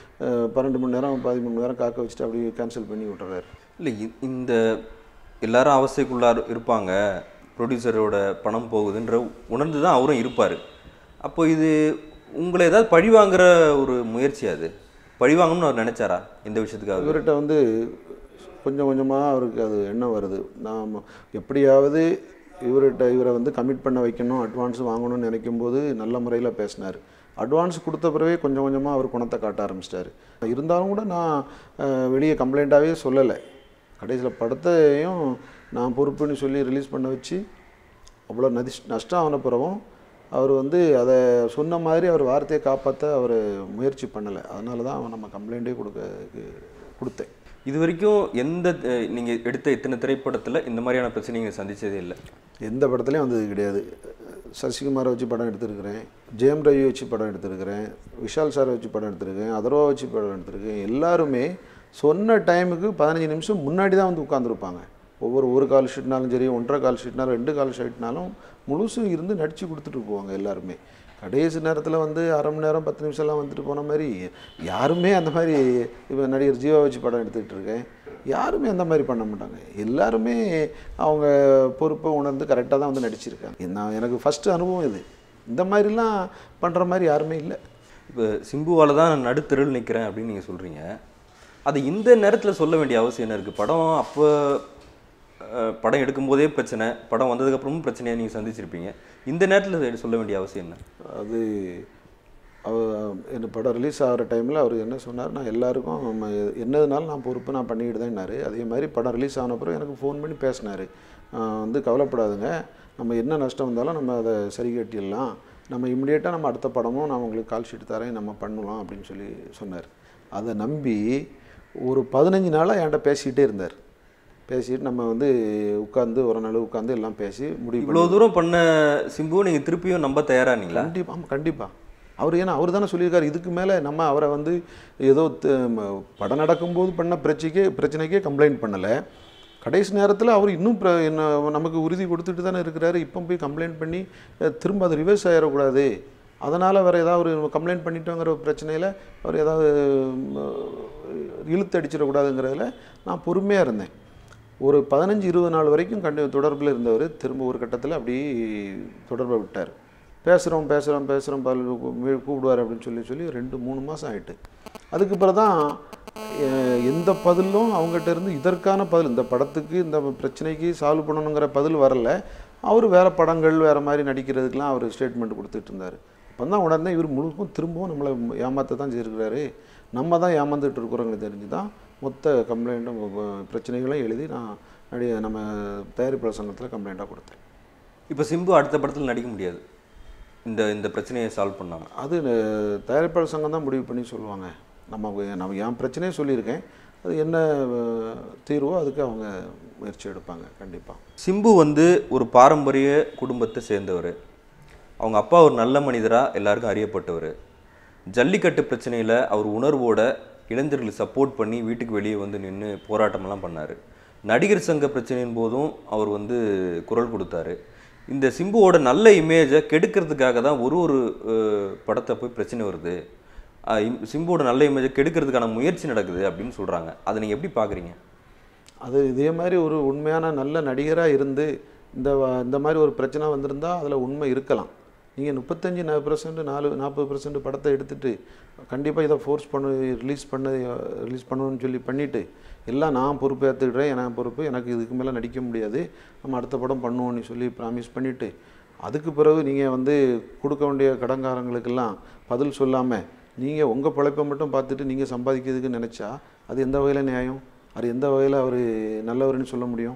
12 மணி நேரம் 13 மணி நேரம் காக்க வச்சுட்டு அப்படி கேன்சல் பண்ணி விட்டுறாரு. இல்லை, இந்த எல்லாரும் அவஸ்தைக்குள்ளார் இருப்பாங்க, ப்ரொடியூசரோட பணம் போகுதுன்ற உணர்ந்து தான் அவரும் இருப்பார். அப்போ இது உங்களை ஏதாவது பழி வாங்குற ஒரு முயற்சி, அது பழி வாங்கணும்னு அவர் நினச்சாரா இந்த விஷயத்துக்காக? இவர்கிட்ட வந்து கொஞ்சம் கொஞ்சமாக அவருக்கு அது எண்ணம் வருது. நாம் எப்படியாவது இவரை வந்து கமிட் பண்ண வைக்கணும், அட்வான்ஸ் வாங்கணும்னு நினைக்கும் போது நல்ல முறையில் பேசினார். அட்வான்ஸ் கொடுத்த பிறவே கொஞ்சம் கொஞ்சமாக அவர் குணத்தை காட்ட ஆரம்பிச்சிட்டார். இருந்தாலும் கூட நான் வெளியே கம்ப்ளைண்ட்டாகவே சொல்லலை. கடைசியில் படத்தையும் நான் பொறுப்புன்னு சொல்லி ரிலீஸ் பண்ண வச்சு அவ்வளோ நஷ்டம் ஆன பிறகும் அவர் வந்து அதை சொன்ன மாதிரி அவர் வார்த்தையை காப்பாற்ற அவர் முயற்சி பண்ணலை. அதனால தான் நம்ம கம்ப்ளைண்ட்டே கொடுத்தேன். இது வரைக்கும் நீங்கள் எடுத்த இத்தனை திரைப்படத்தில் இந்த மாதிரியான பிரச்சனை நீங்கள் சந்தித்ததே இல்லை? எந்த படத்துலையும் வந்தது கிடையாது. சசிகுமாரை வச்சு படம் எடுத்திருக்கிறேன், ஜெயம் ரவி வச்சு படம் எடுத்திருக்கிறேன், விஷால் சாரை வச்சு படம் எடுத்திருக்கேன், அதர்வா வச்சு படம் எடுத்திருக்கேன். எல்லாருமே சொன்ன டைமுக்கு 15 நிமிஷம் முன்னாடி தான் வந்து உட்காந்துருப்பாங்க. ஒரு கால் ஷீட்னாலும் சரி, 1.25 கால் ஷீட்னாலும் 2 கால் ஷீட்னாலும் முழுசும் இருந்து நடித்து கொடுத்துட்டு போவாங்க எல்லாருமே. கடைசி நேரத்தில் வந்து அரை மணி நேரம் 10 நிமிஷம்லாம் வந்துட்டு போன மாதிரி யாருமே அந்த மாதிரி, இப்போ நடிகர் ஜீவா வச்சு படம் எடுத்துக்கிட்டு இருக்கேன், யாருமே அந்த மாதிரி பண்ண மாட்டாங்க. எல்லாருமே அவங்க பொறுப்பை உணர்ந்து கரெக்டாக தான் வந்து நடிச்சிருக்காங்க. எனக்கு ஃபஸ்ட்டு அனுபவம் இது. இந்த மாதிரிலாம் பண்ணுற மாதிரி யாருமே இல்லை. இப்போ சிம்புவால் தான் நான் நடுத்தெருவில் நிற்கிறேன் அப்படின்னு நீங்கள் சொல்கிறீங்க. அது இந்த நேரத்தில் சொல்ல வேண்டிய அவசியம் என்ன இருக்குது? படம் எடுக்கும்போதே பிரச்சனை, படம் வந்ததுக்கப்புறமும் பிரச்சனையாக நீங்கள் சந்திச்சிருப்பீங்க. இந்த நேரத்தில் சொல்ல வேண்டிய அவசியம் என்ன? அது இந்த படம் ரிலீஸ் ஆகிற டைமில் அவர் என்ன சொன்னார், நான் எல்லாருக்கும் என்னதுனாலும் நான் பொறுப்பு நான் பண்ணிக்கிட்டு தான்னாரு. அதே மாதிரி படம் ரிலீஸ் ஆன அப்புறம் எனக்கு ஃபோன் பண்ணி பேசினார். வந்து கவலைப்படாதுங்க, நம்ம என்ன நஷ்டம் வந்தாலும் நம்ம அதை சரி கட்டிடலாம், நம்ம இம்மிடியேட்டாக நம்ம அடுத்த படமும் நான் உங்களுக்கு கால் ஷீட் தரேன், நம்ம பண்ணலாம் அப்படின்னு சொல்லி சொன்னார். அதை நம்பி ஒரு 15 நாளாக என்கிட்ட பேசிக்கிட்டே இருந்தார். பேசிட்டு நம்ம வந்து உட்காந்து ஒரு நாள் உட்காந்து எல்லாம் பேசி முடிவு. இவ்வளோ தூரம் பண்ண சிம்பு நீங்கள் திருப்பியும் நம்ப தயாரானீங்களா? கண்டிப்பாக. ஆமாம், கண்டிப்பாக. ஏன்னா அவர் தானே சொல்லியிருக்காரு, இதுக்கு மேலே நம்ம அவரை வந்து ஏதோ படம் நடக்கும்போது பண்ண பிரச்சனைக்கே கம்ப்ளைண்ட் பண்ணலை. கடைசி நேரத்தில் அவர் இன்னும் நமக்கு உறுதி கொடுத்துட்டு தானே இருக்கிறாரு. இப்போ போய் கம்ப்ளைண்ட் பண்ணி திரும்ப அது ரிவர்ஸ் ஆகிடக்கூடாது, அதனால் வேறு ஏதாவது ஒரு கம்ப்ளைண்ட் பண்ணிட்டோங்கிற பிரச்சனையில் அவர் ஏதாவது இழுத்து அடிச்சிடக்கூடாதுங்கிறதுல நான் பொறுமையாக இருந்தேன். ஒரு 15-20 நாள் வரைக்கும் தொடர்பில் இருந்தவர் திரும்ப ஒரு கட்டத்தில் அப்படி தொடர்பை விட்டார். பேசுகிறோம் கூப்பிடுவார் அப்படின்னு சொல்லி 2-3 மாதம் ஆகிட்டு. அதுக்கு பிறகு தான் எந்த பதிலும் அவங்ககிட்ட இருந்து இதற்கான பதில், இந்த படத்துக்கு இந்த பிரச்சனைக்கு சால்வ் பண்ணணுங்கிற பதில் வரலை. அவர் வேறு படங்கள் வேறு மாதிரி நடிக்கிறதுக்கெலாம் அவர் ஸ்டேட்மெண்ட் கொடுத்துட்டு இருந்தார். அப்போ தான் உடனே இவர் முழுக்கும் திரும்பவும் நம்மளை ஏமாற்ற தான் செய்திருக்கிறாரு, நம்ம தான் ஏமாந்துட்டு இருக்கிறோங்கிறது தெரிஞ்சு தான் மொத்த கம்ப்ளைண்ட்டும் பிரச்சனைகளையும் எழுதி நான் நம்ம தயாரிப்பாளர் சங்கத்தில் கம்ப்ளைண்ட்டாக கொடுத்தேன். இப்போ சிம்பு அடுத்த படத்தில் நடிக்க முடியாது இந்த பிரச்சனையை சால்வ் பண்ணாமல்? அது தயாரிப்பாளர் சங்கம் தான் முடிவு பண்ணி சொல்லுவாங்க. நம்ம என் பிரச்சனையே சொல்லியிருக்கேன், அது என்ன தீர்வோ அதுக்கு அவங்க முயற்சி எடுப்பாங்க. கண்டிப்பாக. சிம்பு வந்து ஒரு பாரம்பரிய குடும்பத்தை சேர்ந்தவர். அவங்க அப்பா ஒரு நல்ல மனிதராக எல்லாருக்கும் அறியப்பட்டவர். ஜல்லிக்கட்டு பிரச்சனையில் அவர் உணர்வோட இளைஞர்களுக்கு சப்போர்ட் பண்ணி வீட்டுக்கு வெளியே வந்து நின்று போராட்டமெல்லாம் பண்ணார். நடிகர் சங்க பிரச்சனையின் போதும் அவர் வந்து குரல் கொடுத்தாரு. இந்த சிம்புவோட நல்ல இமேஜை கெடுக்கிறதுக்காக தான் ஒரு படத்தை போய் பிரச்சனை வருது, சிம்புவோட நல்ல இமேஜை கெடுக்கிறதுக்கான முயற்சி நடக்குது அப்படின்னு சொல்கிறாங்க. அதை நீங்கள் எப்படி பார்க்குறீங்க? அது இதே மாதிரி ஒரு உண்மையான நல்ல நடிகராக இருந்து இந்த மாதிரி ஒரு பிரச்சனை வந்திருந்தால் அதில் உண்மை இருக்கலாம். நீங்கள் 35% 40% படத்தை எடுத்துகிட்டு கண்டிப்பாக இதை ஃபோர்ஸ் ரிலீஸ் பண்ணணும்னு சொல்லி பண்ணிவிட்டு எல்லாம் நான் பொறுப்பு ஏற்றுக்கிட்டேன், எனக்கு பொறுப்பு, எனக்கு இதுக்கு மேலே நடிக்க முடியாது, நம்ம அடுத்த படம் பண்ணுவோன்னு சொல்லி ப்ராமிஸ் பண்ணிவிட்டு அதுக்கு பிறகு நீங்கள் வந்து கொடுக்க வேண்டிய கடன்காரங்களுக்கெல்லாம் பதில் சொல்லாமல் நீங்கள் உங்கள் பிழைப்பை மட்டும் பார்த்துட்டு நீங்கள் சம்பாதிக்கிறதுக்கு நினச்சா அது எந்த வகையில் நியாயம்? அது எந்த வகையில் அவர் நல்லவர்னு சொல்ல முடியும்?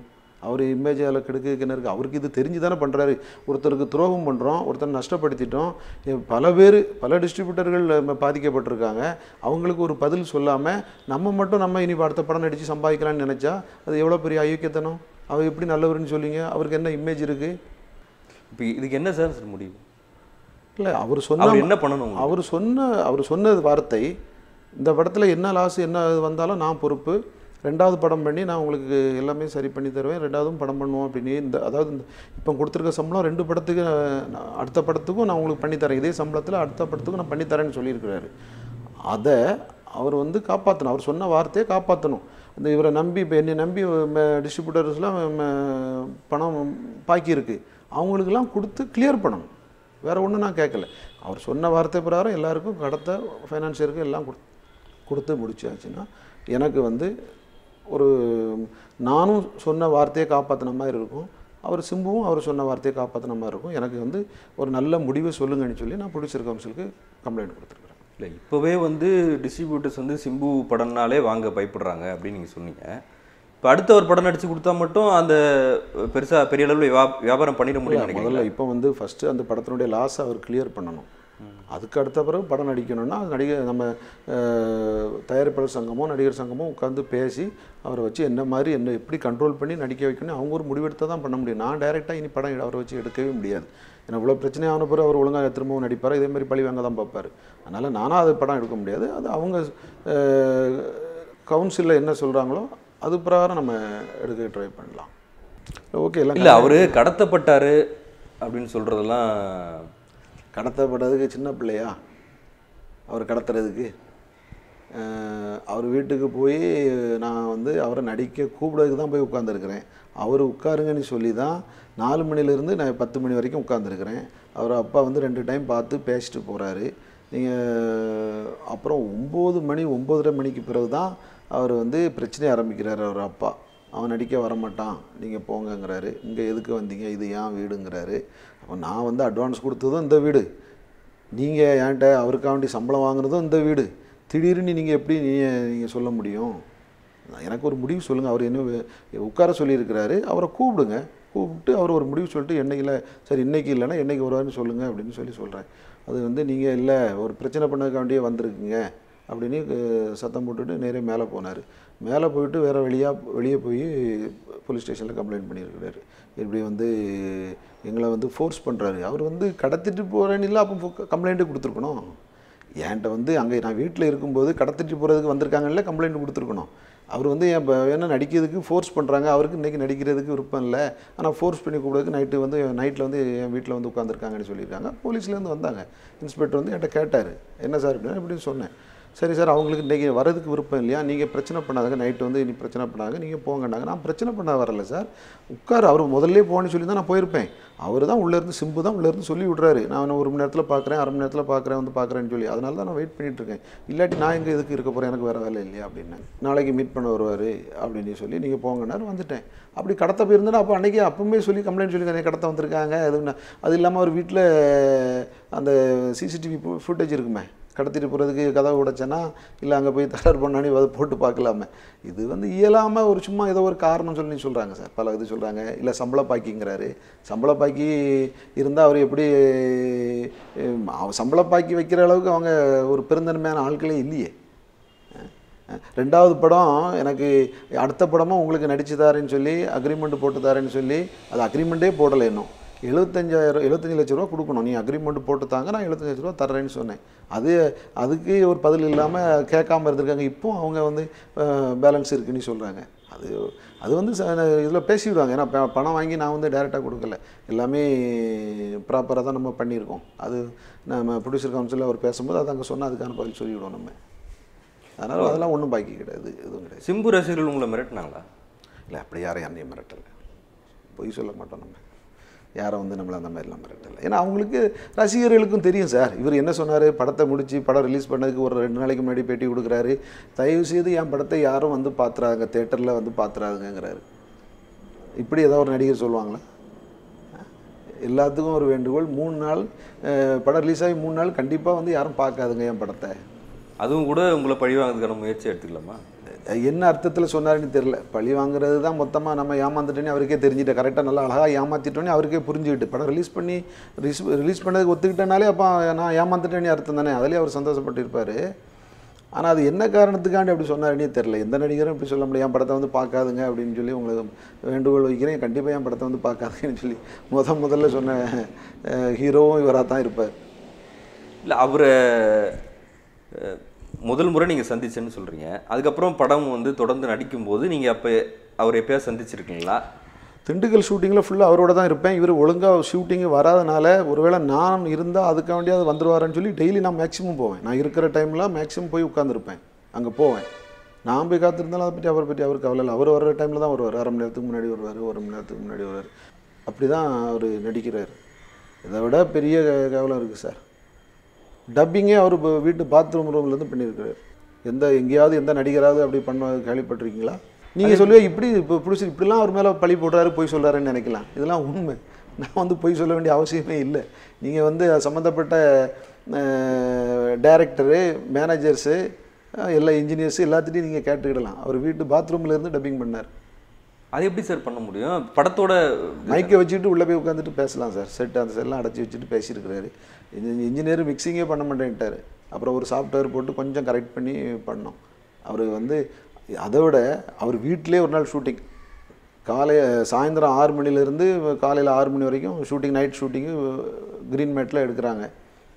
அவர் இமேஜ் அதில் கெடுக்குன்னு இருக்குது. அவருக்கு இது தெரிஞ்சு தானே பண்ணுறாரு. ஒருத்தருக்கு துரோகம் பண்ணுறோம், ஒருத்தர் நஷ்டப்படுத்திட்டோம். பல பேர் பல டிஸ்ட்ரிபியூட்டர்கள் பாதிக்கப்பட்டிருக்காங்க. அவங்களுக்கு ஒரு பதில் சொல்லாமல் நம்ம இனி அடுத்த படம் நடித்து சம்பாதிக்கலாம்னு நினச்சா அது எவ்வளோ பெரிய அயோக்கியத்தனம். அவர் எப்படி நல்லவர்னு சொல்லிங்க? அவருக்கு என்ன இமேஜ் இருக்குது? இப்போ இதுக்கு என்ன சார் முடியும்? இல்லை, அவர் சொன்ன என்ன பண்ணணும்? அவர் சொன்ன வார்த்தை, இந்த படத்தில் என்ன லாஸ் என்ன வந்தாலும் நான் பொறுப்பு, 2வது படம் பண்ணி நான் உங்களுக்கு எல்லாமே சரி பண்ணி தருவேன், 2வதும் படம் பண்ணுவோம் அப்படின்னு. அதாவது இப்போ கொடுத்துருக்க சம்பளம் 2 படத்துக்கு, அடுத்த படத்துக்கும் நான் உங்களுக்கு பண்ணித்தரேன், இதே சம்பளத்தில் அடுத்த படத்துக்கும் நான் பண்ணித்தரேன்னு சொல்லியிருக்கிறாரு. அதை அவர் காப்பாற்றணும். அவர் சொன்ன வார்த்தையை காப்பாற்றணும். இந்த இவரை நம்பி, இப்போ என்னை நம்பி டிஸ்ட்ரிபியூட்டர்ஸ்லாம் பணம் பாக்கி இருக்குது, அவங்களுக்கெல்லாம் கொடுத்து கிளியர் பண்ணணும். வேறு ஒன்றும் நான் கேட்கல. அவர் சொன்ன வார்த்தை பிரகாரம் எல்லாருக்கும் கடத்த ஃபைனான்சியருக்கு எல்லாம் கொடுத்து முடிச்சாச்சுன்னா எனக்கு ஒரு நானும் சொன்ன வார்த்தையை காப்பாற்றின மாதிரி இருக்கும், சிம்புவும் அவர் சொன்ன வார்த்தையை காப்பாற்றின மாதிரி இருக்கும். எனக்கு ஒரு நல்ல முடிவை சொல்லுங்கன்னு சொல்லி நான் ப்ரொடியூசர் கவுன்சிலுக்கு கம்ப்ளைண்ட் கொடுத்துருக்குறேன். இல்லை, இப்போவே டிஸ்ட்ரிபியூட்டர்ஸ் சிம்பு படம்னாலே வாங்க பயப்படுறாங்க அப்படின்னு நீங்கள் சொன்னீங்க. இப்போ அடுத்த ஒரு படம் நடித்து கொடுத்தா மட்டும் அந்த பெரிய அளவில் வியாபாரம் பண்ணிட முடியும். முதல்ல இப்போ ஃபஸ்ட்டு அந்த படத்தினுடைய லாஸை அவர் கிளியர் பண்ணணும். அதுக்கு அடுத்த பிறகு படம் நடிக்கணும்னா நம்ம தயாரிப்பாளர் சங்கமோ நடிகர் சங்கமோ உட்காந்து பேசி அவரை வச்சு என்ன எப்படி கண்ட்ரோல் பண்ணி நடிக்க வைக்கணும் அவங்க ஒரு முடிவெடுத்து தான் பண்ண முடியும். நான் டைரெக்டாக இனி படம் அவரை வச்சு எடுக்கவே முடியாது. ஏன்னா இவ்வளோ பிரச்சனையான பிறகு அவர் ஒழுங்காக திரும்பவும் நடிப்பார், இதேமாதிரி பழி வாங்க தான் பார்ப்பார். அதனால் நானும் அது படம் எடுக்க முடியாது. அது அவங்க கவுன்சிலில் என்ன சொல்கிறாங்களோ அது பிரகாரம் நம்ம எடுக்க ட்ரை பண்ணலாம். ஓகே. இல்லை, அவர் கடத்தப்பட்டார் அப்படின்னு சொல்கிறதெல்லாம், கடத்தப்பட்டதுக்கு சின்ன பிள்ளையா அவர் கடத்துறதுக்கு? அவர் வீட்டுக்கு போய் நான் அவரை நடிக்க கூப்பிடுறதுக்கு தான் போய் உட்காந்துருக்கிறேன். அவர் உட்காருங்கன்னு சொல்லி தான் 4 மணிலேருந்து நான் 10 மணி வரைக்கும் உட்காந்துருக்கிறேன். அவர் அப்பா 2 டைம் பார்த்து பேசிட்டு போகிறாரு. நீங்கள் அப்புறம் 9 மணி 9:30 மணிக்கு பிறகு தான் அவர் பிரச்சனையை ஆரம்பிக்கிறார். அவர் அப்பா அவன் நடிக்க வரமாட்டான், நீங்கள் போங்கங்கிறாரு. இங்கே எதுக்கு வந்தீங்க, இது ஏன் வீடுங்கிறாரு. அப்போ நான் அட்வான்ஸ் கொடுத்ததும் இந்த வீடு, நீங்கள் என்கிட்ட அவருக்காண்டி சம்பளம் வாங்குறதும் இந்த வீடு, திடீர்னு நீங்கள் எப்படி நீங்கள் சொல்ல முடியும்? எனக்கு ஒரு முடிவு சொல்லுங்கள். அவர் என்ன உட்கார சொல்லியிருக்கிறாரு, அவரை கூப்பிட்டு அவர் ஒரு முடிவு சொல்லிட்டு என்னைக்கு சரி இன்றைக்கி இல்லைன்னா என்றைக்கு வருவாருன்னு சொல்லுங்கள் அப்படின்னு சொல்கிறேன். அது நீங்கள் இல்லை ஒரு பிரச்சனை பண்ணதுக்காண்டியே வந்திருக்குங்க அப்படின்னு சத்தம் போட்டுட்டு நேரே மேலே போனார். மேலே போயிட்டு வேறு வெளியே போய் போலீஸ் ஸ்டேஷனில் கம்ப்ளைண்ட் பண்ணியிருக்கிறாரு. இப்படி எங்களை ஃபோர்ஸ் பண்ணுறாரு. அவர் கடத்திட்டு போகிறேன்னு இல்லை, அப்போ கம்ப்ளைண்ட்டு கொடுத்துருக்கணும். என்கிட்ட அங்கே நான் வீட்டில் இருக்கும்போது கடத்திட்டு போகிறதுக்கு வந்திருக்காங்கல்ல கம்ப்ளைண்ட் கொடுத்துருக்கணும். அவர் என் என்ன நடிக்கிறதுக்கு ஃபோர்ஸ் பண்ணுறாங்க, அவருக்கு இன்றைக்கி நடிக்கிறதுக்கு விருப்பம் இல்லை, ஆனால் ஃபோர்ஸ் பண்ணி கூப்பிடுறதுக்கு நைட்டில் என் வீட்டில் உட்காந்துருக்காங்கன்னு சொல்லியிருக்காங்க. போலீஸ்லேருந்து வந்தாங்க. இன்ஸ்பெக்டர் என்கிட்ட கேட்டார், என்ன சார் அப்படின்னா இப்படின்னு சொன்னேன். சரி சார், அவங்களுக்கு இன்றைக்கி வரதுக்கு விருப்பம் இல்லையா, நீங்கள் பிரச்சனை பண்ணாதுங்க, நைட்டு இனி பிரச்சனை பண்ணாங்க, நீங்கள் போங்கன்னாங்க. நான் பிரச்சனை பண்ண வரல சார், உட்கார். அவர் முதல்ல போகணுன்னு சொல்லி தான் நான் போயிருப்பேன். அவர் தான் உள்ளேருந்து சிம்பு தான் உள்ளேருந்து சொல்லி விட்றாரு, நான் 1 மணி நேரத்தில் பார்க்குறேன், 1/2 மணி நேரத்தில் பார்க்குறேன்னு சொல்லி. அதனால தான் நான் வெயிட் பண்ணிகிட்ருக்கேன். இல்லாட்டி நான் எங்கே எதுக்கு இருக்க போகிறேன், எனக்கு வேறு வேலை இல்லையா அப்படின்னாங்க. நாளைக்கு மீட் பண்ண வருவார் அப்படின்னு சொல்லி நீங்கள் போங்கன்னாரு. வந்துட்டேன். அப்படி கடத்த போயிருந்தேன்னா அப்போ அன்றைக்கி அப்பவுமே சொல்லி கம்ப்ளைண்ட் சொல்லி கடத்த வந்திருக்காங்க. அது இல்லாமல் அவர் வீட்டில் அந்த சிசிடிவி ஃபுட்டேஜ் இருக்குமே, கடத்திட்டு போகிறதுக்கு கதவை உடைச்சேன்னா இல்லை அங்கே போய் தகராறு பண்ணானே அதை போட்டு பார்க்கலாமே. இது இயலாமல் ஒரு சும்மா ஏதோ ஒரு காரணம் சொல்லி சொல்கிறாங்க சார், பல இது சொல்கிறாங்க. இல்லை சம்பள பாக்கிங்கிறாரு. சம்பள பாக்கி இருந்தால் அவர் எப்படி சம்பள பாக்கி வைக்கிற அளவுக்கு அவங்க ஒரு பெருந்தன்மையான ஆட்களே இல்லையே. 2வது படம் எனக்கு அடுத்த படமும் உங்களுக்கு நடிச்சு தாரேன்னு சொல்லி அக்ரிமெண்ட் போட்டு தாரேன்னு சொல்லி, அது அக்ரிமெண்ட்டே போடலை. இன்னும் 75 லட்ச ரூபா கொடுக்கணும், நீ அக்ரிமெண்ட் போட்டு தாங்க, நான் 75 லட்ச ரூபா தர்றேன்னு சொன்னேன். அதுக்கு ஒரு பதில் இல்லாமல் கேட்காமல் இருந்திருக்காங்க. இப்போ அவங்க பேலன்ஸ் இருக்குன்னு சொல்கிறாங்க. அது இதில் பேசிவிடுவாங்க. ஏன்னா பணம் வாங்கி நான் டைரெக்டாக கொடுக்கல, எல்லாமே ப்ராப்பராக தான் நம்ம பண்ணியிருக்கோம். அது நம்ம ப்ரொடியூசர் கவுன்சிலில் அவர் பேசும்போது அது அங்கே சொன்னால் அதுக்கான பதில் சொல்லிவிடுவோம் நம்ம. அதனால் அதெல்லாம் ஒன்றும் பாக்கி கிடையாது, எதுவும் கிடையாது. சிம்பு ரசிகர்கள் உங்களை மிரட்டினாங்களா? இல்லை, அப்படி யாரையும் மிரட்டலை, பொய் சொல்ல மாட்டோம் நம்ம. யாரை நம்மளை அந்த மாதிரிலாம் மிரட்டலை. ஏன்னா அவங்களுக்கு ரசிகர்களுக்கும் தெரியும் சார், இவர் என்ன சொன்னார், படத்தை முடித்து படம் ரிலீஸ் பண்ணதுக்கு ஒரு 2 நாளைக்கு முன்னாடி பேட்டி கொடுக்குறாரு, தயவுசெய்து என் படத்தை யாரும் பார்த்துறாங்க, தேட்டரில் பார்த்துறாங்கங்கிறாரு. இப்படி ஏதாவது ஒரு நடிகர் சொல்லுவாங்களா? எல்லாத்துக்கும் ஒரு வேண்டுகோள், 3 நாள் படம் ரிலீஸ் ஆகி 3 நாள் கண்டிப்பாக யாரும் பார்க்காதுங்க என் படத்தை. அதுவும் கூட உங்களை பழி வாங்கிறதுக்கான முயற்சி எடுத்துக்கலாமா? என்ன அர்த்தத்தில் சொன்னாருன்னு தெரியல. பழி வாங்குறது தான் மொத்தமாக நம்ம ஏமாந்துட்டோன்னே அவருக்கே தெரிஞ்சுட்டு கரெக்டாக நல்லா அழகாக ஏமாற்றிட்டோன்னே அவருக்கே புரிஞ்சுக்கிட்டு படம் ரிலீஸ் பண்ணதுக்கு ஒத்துக்கிட்டனாலே அப்போ நான் ஏமாந்துட்டேன்னு அர்த்தம் தானே, அதிலே அவர் சந்தோஷப்பட்டிருப்பார். ஆனால் அது என்ன காரணத்துக்காண்டி அப்படி சொன்னாருன்னே தெரில. எந்த நடிகரும் இப்படி சொல்ல முடியும், என் படத்தை வந்து பார்க்காதுங்க அப்படின்னு சொல்லி உங்களுக்கு வேண்டுகோள் வைக்கிறேன். கண்டிப்பாக என் படத்தை வந்து பார்க்காதுங்கன்னு சொல்லி முதல்ல சொன்ன ஹீரோவும் இவராக தான் இருப்பார். இல்லை அவரை முதல் முறை நீங்கள் சந்திச்சேன்னு சொல்கிறீங்க, அதுக்கப்புறம் படம் வந்து தொடர்ந்து நடிக்கும்போது நீங்கள் அப்போ அவர் எப்போயாவது சந்திச்சிருக்கீங்களா? திண்டுக்கல் ஷூட்டிங்கில் ஃபுல்லாக அவரோட தான் இருப்பேன். இவர் ஒழுங்காக ஷூட்டிங்கு வராதனால ஒருவேளை நான் இருந்தால் அதுக்காண்டியாவது வந்துடுவாருன்னு சொல்லி டெய்லி நான் மேக்ஸிமம் போவேன். நான் இருக்கிற டைமில் மேக்ஸிமம் போய் உட்காந்துருப்பேன், அங்கே போவேன். நான் போய் காத்திருந்தாலும் அதை பற்றி அவரை பற்றி அவருக்கு கவலை இல்லை. அவர் வர்ற டைமில் தான் வருவார். 1/2 மணி நேரத்துக்கு முன்னாடி வருவார், 1 மணி நேரத்துக்கு முன்னாடி வருவார். அப்படி தான் அவர் நடிக்கிறார். இதை விட பெரிய கவலை இருக்குது சார். டப்பிங்கே அவர் வீட்டு ரூம்லேருந்து பண்ணியிருக்கிறார். எங்கேயாவது எந்த நடிகராவது அப்படி பண்ண கேள்விப்பட்டிருக்கீங்களா? நீங்கள் சொல்லுவீங்க இப்படி இப்போ பிடிச்சி இப்படிலாம் அவர் மேலே பழி போடுறாரு, பொய் சொல்கிறாருன்னு நினைக்கலாம். இதெல்லாம் உண்மை. நான் வந்து பொய் சொல்ல வேண்டிய அவசியமே இல்லை. நீங்கள் வந்து சம்மந்தப்பட்ட டைரக்டரு, மேனேஜர்ஸு, எல்லா இன்ஜினியர்ஸு எல்லாத்துட்டையும் நீங்கள் கேட்டுக்கிடலாம். அவர் வீட்டு பாத்ரூம்லேருந்து டப்பிங் பண்ணார். அது எப்படி சார் பண்ண முடியும்? படத்தோட மைக்கை வச்சுக்கிட்டு உள்ளே போய் உட்காந்துட்டு பேசலாம் சார். அந்த செல்லாம் அடைச்சி வச்சுட்டு பேசியிருக்கிறாரு. இன்ஜினியர் மிக்சிங்கே பண்ண மாட்டேன்ட்டார். அப்புறம் ஒரு சாஃப்ட்வேர் போட்டு கொஞ்சம் கரெக்ட் பண்ணி பண்ணோம். அவர் வந்து அதை விட அவர் வீட்டிலே ஒரு நாள் ஷூட்டிங், சாயந்தரம் 6 மணிலேருந்து காலையில் 6 மணி வரைக்கும் ஷூட்டிங், நைட் ஷூட்டிங்கு க்ரீன் மேட்டில் எடுக்கிறாங்க.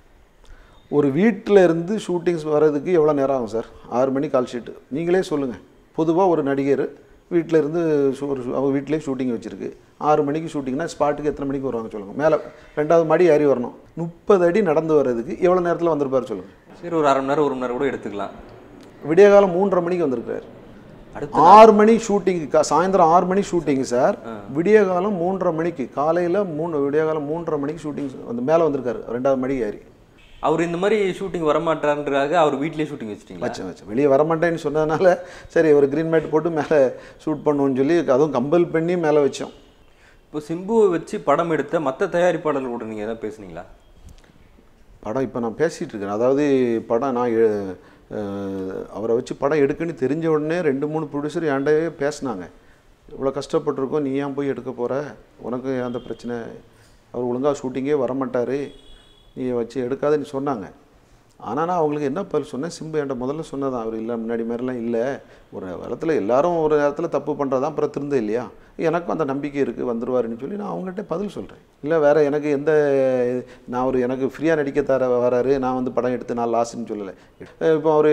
ஒரு வீட்டில் இருந்து ஷூட்டிங்ஸ் வர்றதுக்கு எவ்வளோ நேரம் ஆகும் சார்? 6 மணி கால் ஷீட்டு. நீங்களே சொல்லுங்கள். பொதுவாக ஒரு நடிகர் வீட்டில் இருந்து அவங்க வீட்டிலே ஷூட்டிங் வச்சுருக்கு. 6 மணிக்கு ஷூட்டிங்னா ஸ்பாட்டுக்கு எத்தனை மணிக்கு வருவாங்க சொல்லுங்கள்? மேலே 2வது மாடி ஏறி வரணும். 30 அடி நடந்து வர்றதுக்கு எவ்வளோ நேரத்தில் வந்திருப்பார் சொல்லுங்கள்? சரி, ஒரு 1/2 மணி நேரம் 1 மணி நேரம் கூட எடுத்துக்கலாம். விடிய காலம் 3:30 மணிக்கு வந்திருக்காரு. 6 மணி ஷூட்டிங்கு, சாயந்தரம் 6 மணி ஷூட்டிங்கு சார். விடிய காலம் 3:30 மணிக்கு, காலையில் விடிய காலம் 3:30 மணிக்கு ஷூட்டிங் வந்து மேலே வந்திருக்காரு 2வது மாடி ஏறி. அவர் இந்த மாதிரி ஷூட்டிங் வரமாட்டான்றதுக்காக அவர் வீட்லேயே ஷூட்டிங் வச்சுட்டீங்களா? வச்சு வெளியே வரமாட்டேன்னு சொன்னதுனால சரி ஒரு க்ரீன் மேட் போட்டு மேலே ஷூட் பண்ணுவோன்னு சொல்லி அதுவும் கம்பல் பண்ணி மேலே வச்சோம். இப்போ சிம்புவை வச்சு படம் எடுத்த மற்ற தயாரிப்பாளர்களோட நீங்கள் எதாவது பேசுனீங்களா? படம் இப்போ நான் பேசிகிட்டு இருக்கேன். அதாவது படம் நான் அவரை வச்சு படம் எடுக்குன்னு தெரிஞ்ச உடனே 2-3 ப்ரொடியூசர் என்கிட்டவே பேசினாங்க. இவ்வளோ கஷ்டப்பட்டிருக்கோம், நீ ஏன் போய் எடுக்க போகிற, உனக்கு அந்த பிரச்சனை, அவர் ஒழுங்காக ஷூட்டிங்கே வரமாட்டார், நீ வச்சு எடுக்காதுன்னு சொன்னாங்க. ஆனால் நான் அவங்களுக்கு என்ன பதில் சொன்னேன், சிம்பு என்கிட்ட முதல்ல சொன்னதான், அவர் இல்லை முன்னாடி மாதிரிலாம் இல்லை, ஒரு காலத்தில் எல்லாரும் ஒரு நேரத்தில் தப்பு பண்ணுறதான் அப்புறம் திருந்த இல்லையா, எனக்கும் அந்த நம்பிக்கை இருக்குது வந்துடுவாருன்னு சொல்லி நான் அவங்கள்ட்ட பதில் சொல்கிறேன். இல்லை வேறு எனக்கு நான் எனக்கு ஃப்ரீயாக நடிக்க வராரு, நான் வந்து படம் எடுத்து நான் லாஸ்ன்னு சொல்லலை. இப்போ அவர்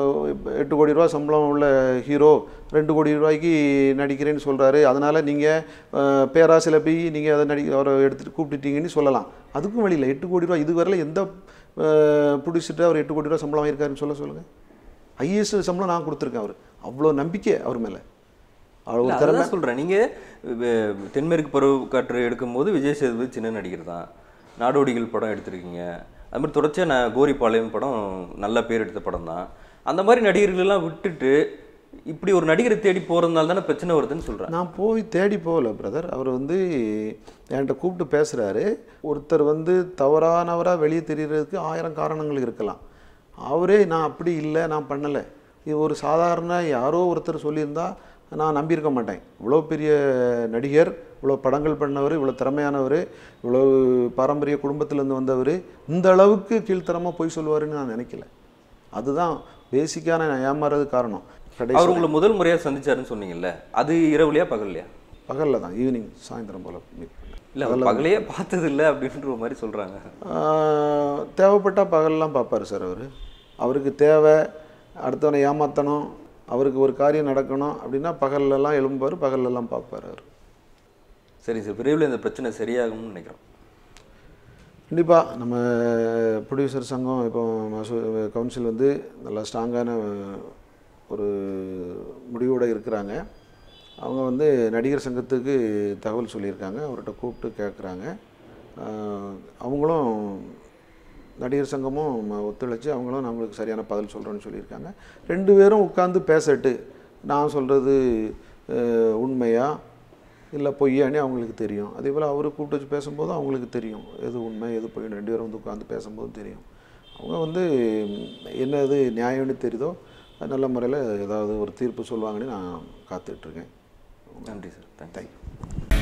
8 கோடி ரூபா சம்பளம் உள்ள ஹீரோ 2 கோடி ரூபாய்க்கு நடிக்கிறேன்னு சொல்கிறாரு, அதனால் நீங்கள் பேராசில் போய் நீங்கள் அதை அவரை எடுத்துகிட்டு கூப்பிட்டுட்டீங்கன்னு சொல்லலாம். அதுக்கும் வழியில் 8 கோடி ரூபா இதுவரையில் எந்த ப்ரொடியூசர்ட்டு அவர் 8 கோடி ரூபா சம்பளம் வாங்கியிருக்காருன்னு சொல்லுங்கள். ஹையஸ்ட் சம்பளம் நான் கொடுத்துருக்கேன். அவர் அவ்வளோ நம்பிக்கை அவர் மேலே. அவ்வளோ திறமை சொல்கிறேன். நீங்கள் தென்மேற்கு பருவக்காற்று எடுக்கும்போது விஜய் சேதுபதி சின்ன நடிகர் தான், நாடோடிகள் படம் எடுத்திருக்கீங்க, அது மாதிரி தொடர்ச்சியாக நான் கோரிப்பாளையம் படம் நல்ல பேர் எடுத்த படம் தான். அந்த மாதிரி நடிகர்களெல்லாம் விட்டுட்டு இப்படி ஒரு நடிகரை தேடி போகிறதுனால தானே பிரச்சனை வருதுன்னு சொல்கிறேன். நான் போய் தேடி போகல பிரதர். அவர் வந்து என்கிட்ட கூப்பிட்டு பேசுகிறாரு. ஒருத்தர் வந்து தவறானவராக வெளியே தெரிகிறதுக்கு 1000 காரணங்கள் இருக்கலாம். அவரே நான் அப்படி இல்லை, நான் பண்ணலை, இது ஒரு சாதாரண யாரோ ஒருத்தர் சொல்லியிருந்தா நான் நம்பியிருக்க மாட்டேன். இவ்வளோ பெரிய நடிகர், இவ்வளோ படங்கள் பண்ணவர், இவ்வளோ திறமையானவர், இவ்வளோ பாரம்பரிய குடும்பத்திலேருந்து வந்தவர், இந்த அளவுக்கு கீழ்த்தரமாக போய் சொல்லுவாருன்னு நான் நினைக்கல. அதுதான் பேசிக்கான நான் ஏமாறதுக்கு காரணம். அவர் உங்களை முதல் முறையாக சந்திச்சாருன்னு சொன்னீங்கல்ல, அது இரவுலையா பகல்லையா? பகலில் தான், ஈவினிங் சாயந்தரம் போல் மீட் பண்ணேன். இல்லை பகலையே பார்த்தது இல்லை அப்படின்ற மாதிரி சொல்கிறாங்க. தேவைப்பட்டால் பகல்லாம் பார்ப்பார் சார். அவருக்கு தேவை அடுத்தவனை ஏமாற்றணும், அவருக்கு ஒரு காரியம் நடக்கணும் அப்படின்னா பகல்லலாம் எழும்புவார், பகல்லலாம் பார்ப்பார் அவர். சரி சார், விரைவில் இந்த பிரச்சனை சரியாகும்னு நினைக்கிறோம். கண்டிப்பாக நம்ம ப்ரொடியூசர் சங்கம் இப்போ கவுன்சில் வந்து நல்லா ஸ்ட்ராங்கான ஒரு முடிவோடு இருக்கிறாங்க. அவங்க வந்து நடிகர் சங்கத்துக்கு தகவல் சொல்லியிருக்காங்க, அவர்கிட்ட கூப்பிட்டு கேட்குறாங்க. அவங்களும் நடிகர் சங்கமும் ஒத்துழைச்சி அவங்களும் நம்மளுக்கு சரியான பதில் சொல்கிறோன்னு சொல்லியிருக்காங்க. 2 பேரும் உட்காந்து பேசட்டு, நான் சொல்கிறது உண்மையா இல்லை பொய்யானே அவங்களுக்கு தெரியும். அதே போல் அவர் கூப்பிட்டு வச்சு பேசும்போது அவங்களுக்கு தெரியும் எது உண்மை எது பொய். 2 பேரும் வந்து உட்காந்து பேசும்போது தெரியும். அவங்க வந்து என்னது நியாயம்னு தெரியுதோ நல்ல முறையில் ஏதாவது ஒரு தீர்ப்பு சொல்லுவாங்கன்னு நான் காத்துட்ருக்கேன். நன்றி சார். தேங்க்யூ.